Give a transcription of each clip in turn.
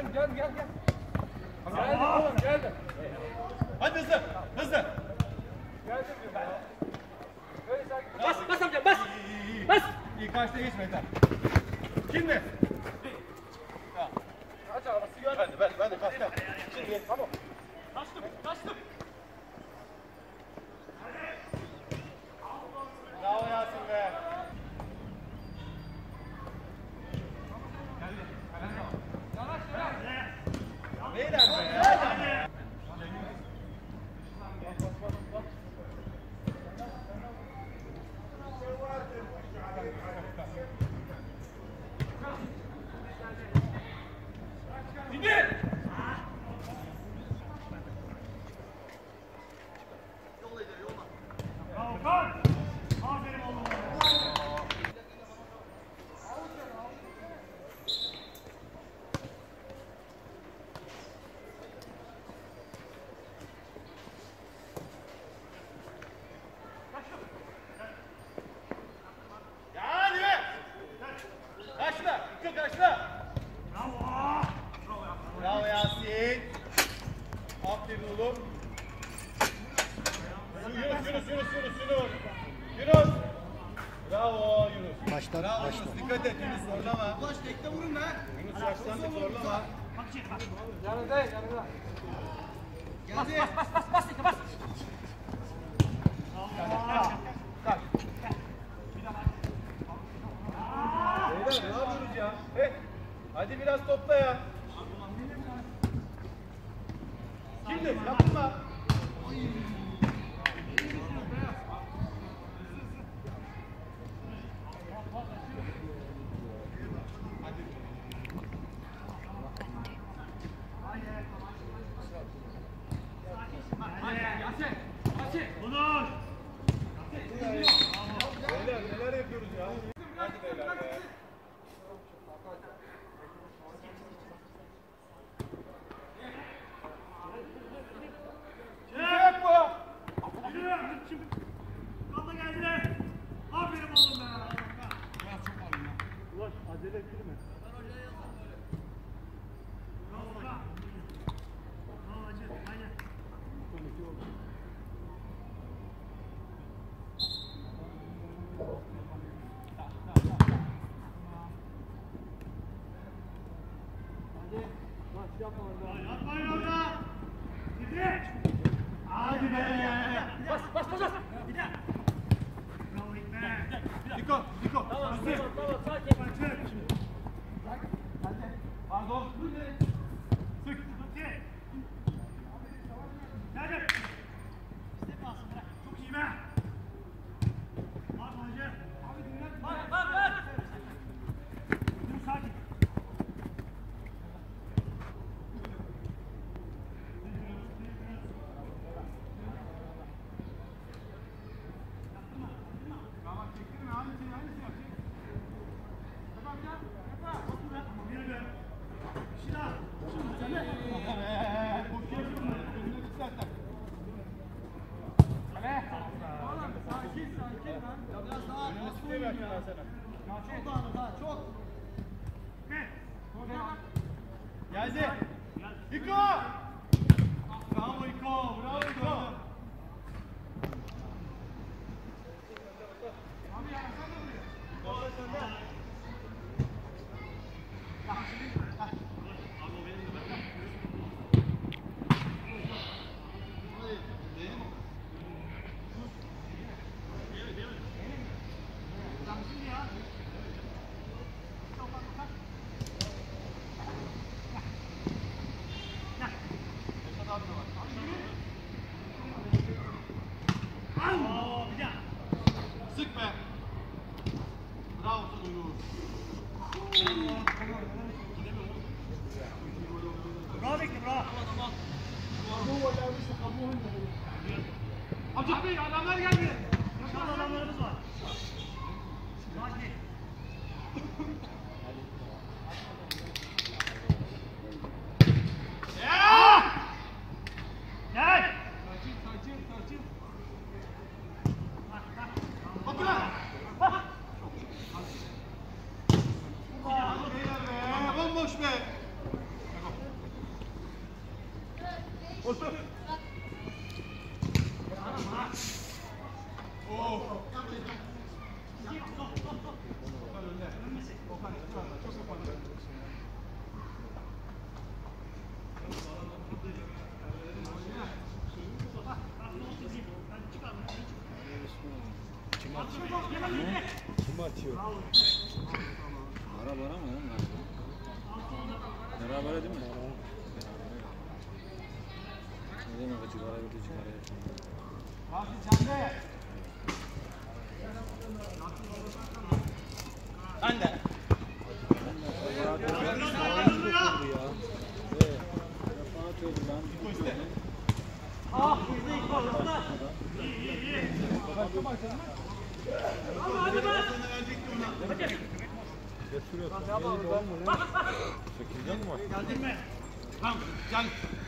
Gel. Geldim oğlum geldim. Hadi hızlı. Geldim diyorum ya. Böyle sakin. Bas amca bas. Bas. İyi karşıda geçme yeter. Şimdi. Aç arabası gör. Ben de kalk. Şimdi tamam. Kaçtım. Bravo Yasin be. Beyler be. Bravo Yasin. Aferin oğlum. Yunus. Bravo Yunus. Baştan. Yunus dikkat et Yunus zorlama. Ulaş tekte vurun lan. Yunus yaşlandık zorlama. Yanında. Geldi. Bas. Kalk. Beyler ne yapıyoruz ya? Hadi biraz topla ya. Şimdi yapma. Beyler neler yapıyoruz ya? Hadi beyler be. Bas. Diko. Tamam sakin. Pardon. Sık. Çok iyi be. Bak. Dur sakin. Tamam çektin mi? Aynısını yap. Tamam ya. Tamam yürü be. Şina. Önüne istersen. Oğlum sakin lan. Biraz daha Önüne istemiyorum ben sana. çok. Geldi. Diko. Bravo Diko. Sık be. Bravo sana Yunus. Bravo bekle bravo. Abdülhamid Bey adamlar geldi. Yakın adamlarımız var. Sakin. Gel. Sakin. Bakın lan. Bomboş be. Otur. Kim atıyor? Bana mı? Beraber değil mi? Ne demek acı para götü çıkarıyor? Rafi Can'da. Sen de. Ah, hızlı ilk gol, hızlı. Hadi be. Çekileceğim mi? Geldin mi? Tamam. Can.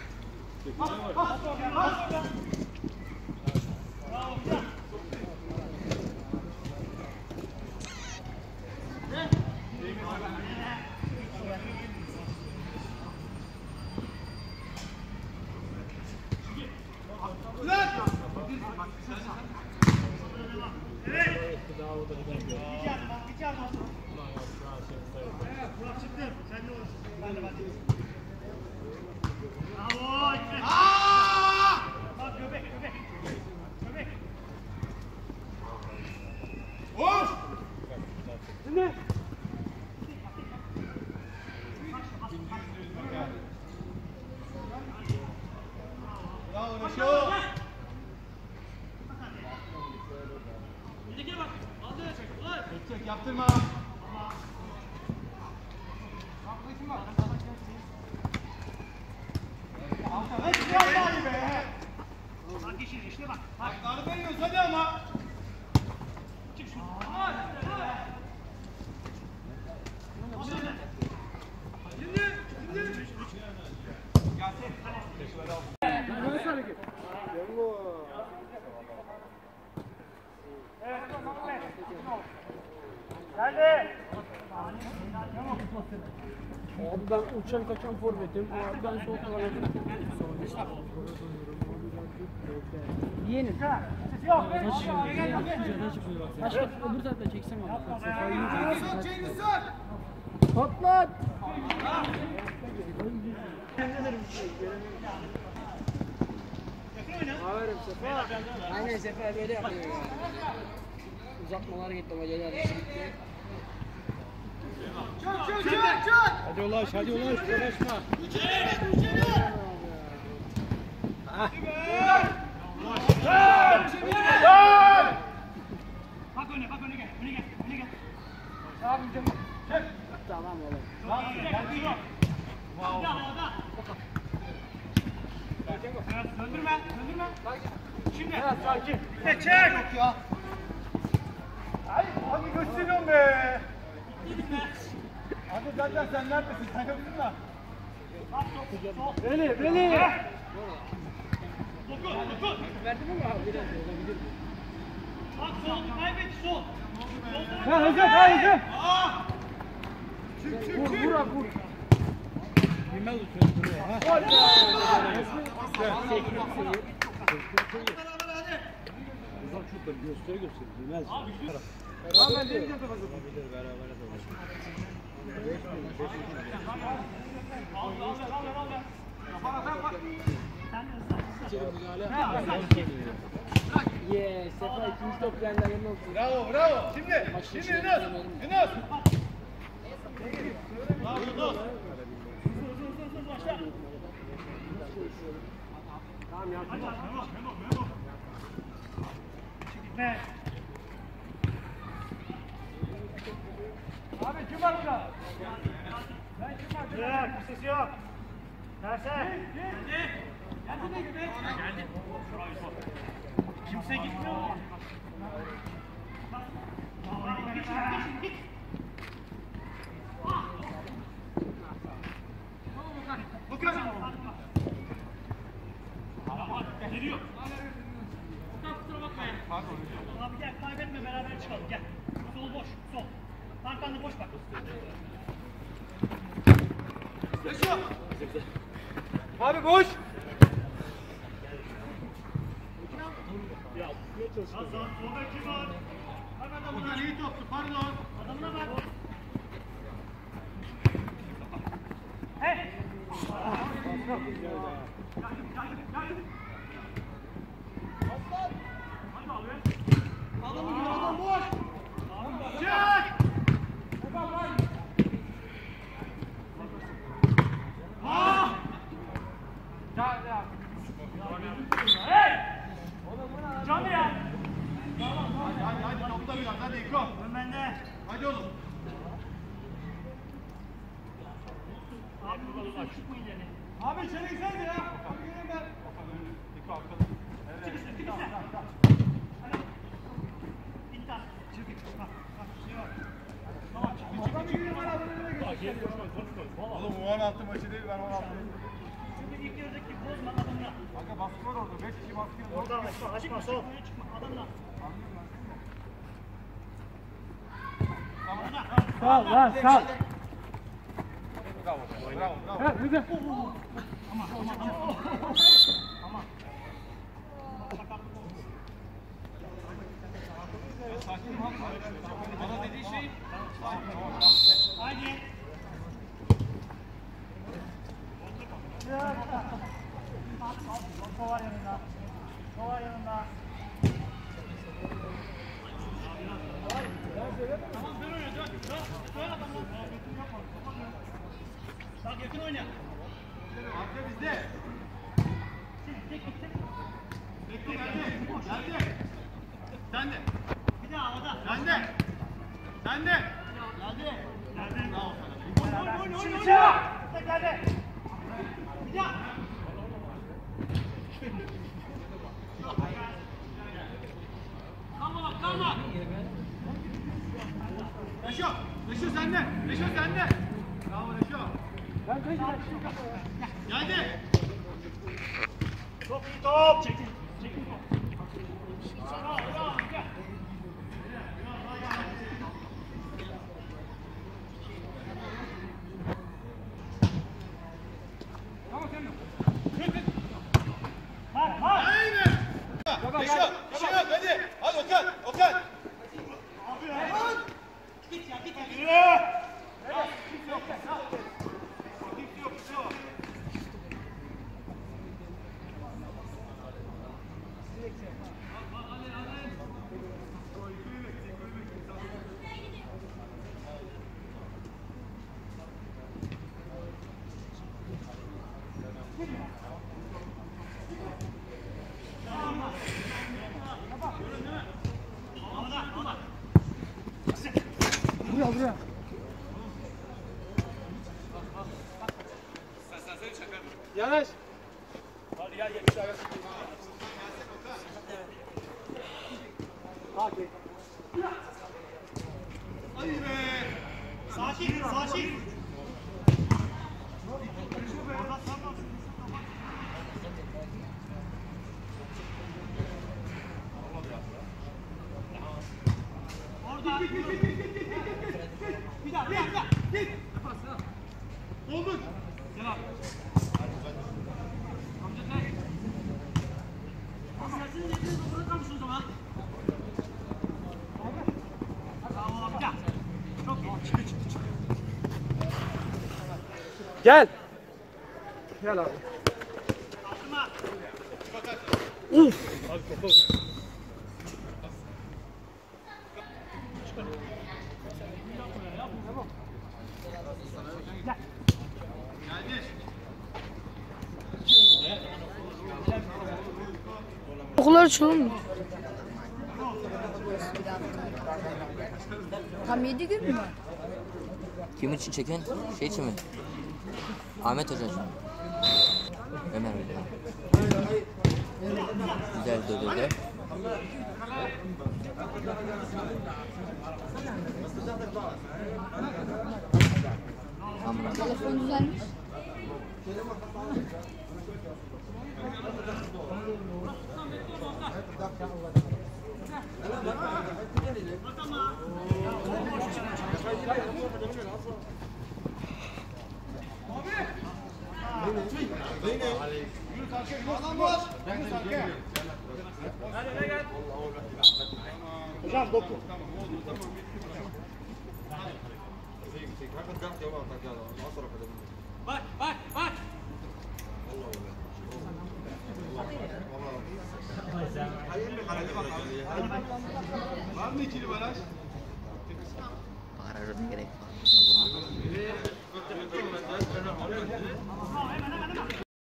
Burak çıktım. Sen de olursun. Ben de bakayım. Bravo. Bak göbek. Göbek. Vur! Dinle. Bravo Reşo! Öndekine bak. Aldı. Ulan. Çek yaptırma. Biraz daha iyi be. Bak işin işte bak. Hakları veriyoruz hadi ama. Çık şunu. Geldi. Abi ben uçan kaçan forvetim. Abi ben sol kanadım. Yeğenim. Ses yok. Başka öbür taraftan çeksem abi. Patlat. Haberim Sefa. Aynen Sefa böyle yapıyor ya. Uzatmalar gitti ama Celal gitti. Hadi ulaş, uğraşma. Bak öne gel. Öne gel. Tamam oğlum. Döndürme. Şimdi. Sakin. Çek. Ya. Ay hadi gösteriyorum be. Hadi zaten sen neredesin? Sen yoksun da. Beni. Dokun. Verdim ama abi biraz olabilir. Bak sol. Kaybet sol. Hızlı. Çık. Vur abi vur. Bilmez uçuyoruz buraya. Ha? Uzak şurada göster. Bilmez. Tamam ben deneyeceğim Sefa. Beraber Yes, Sefa ikinci top geldi hayırlı olsun. Bravo. Şimdi Yunus. Tamam ya. Gitme. Abi kim var burada? Yok. Bir ses yok. Derse. Geldi. Kimse gitmiyor mu? Git. Bakın. Geliyor. Kusura bakmayın. Abi gel kaybetme beraber çıkalım gel. Sol boş. Sol. Arkanda boş bak. Reşo. Abi boş. Solda kim var? Bak adamına. Okan iyi toptu, pardon. Adamına bak. Hey! Adam boş. Çek. Can ya! Hadi topla biraz, hadi İko. Bende. Hadi oğlum. Abi bu çık mı ileri? Abi içeri girsene ya. Abi gelin ben. İko arkada. Çık üstüne. Bitti abi. Çık. Şey var. Tamam çık. Adam yürüyor ben adamı nereye geçiyor? Oğlum bu 16 maçı değil, ben 16. Şimdi ilk yarıdaki bozma adamına. Kanka baskı var orada, 5 kişi baskı var. Oradan açma sol. Çıkma adamına. Sal lan sal. Bravo, bravo, bravo. Ha güzel. Sakin ol. Bana dediği şey Haydi. Kova yanında. Kova yanında. Tamam dön öyle dön. Dön adamla. Bak yakın oyna. arka bizde. Tek. Bekle, geldi. Sen de. Bir daha havada. Sen de. Sen de. Geldi. Bravo sana. Oyna. Geldi. Bir daha. Kalma. Reşo sende. Reşo sende. Bravo Reşo. Geldi. Çok iyi top. Çekin top. Bravo. Gel. Var. Aynen. Reşo, hadi. Hadi Okan. Buraya. Yanaş. Hadi gel aşağıya. Hadi. Hadi be. Sakin. Orada. Bir daha. Git. Oldun. Gel abi. Amca sen. Sizin dediğiniz bırakır mısın o zaman? Bravo amca. Çok iyi. Çık. Gel. Gel abi. Atma. Uf. Abi topa vur. Okullar açılır mı? Tam 7 gün mü? Kim için çeken? Şey için mi? Ahmet Hoca için. Ömer Hoca. Güzel dövdüler. Tamam. Telefon düzelmiş. Yürü kalk. Yürü boş. Yürü kalk. Hadi öne gel. Hocam doku. Bak bak bak. Var mı ikili baraj? Arada gerek var.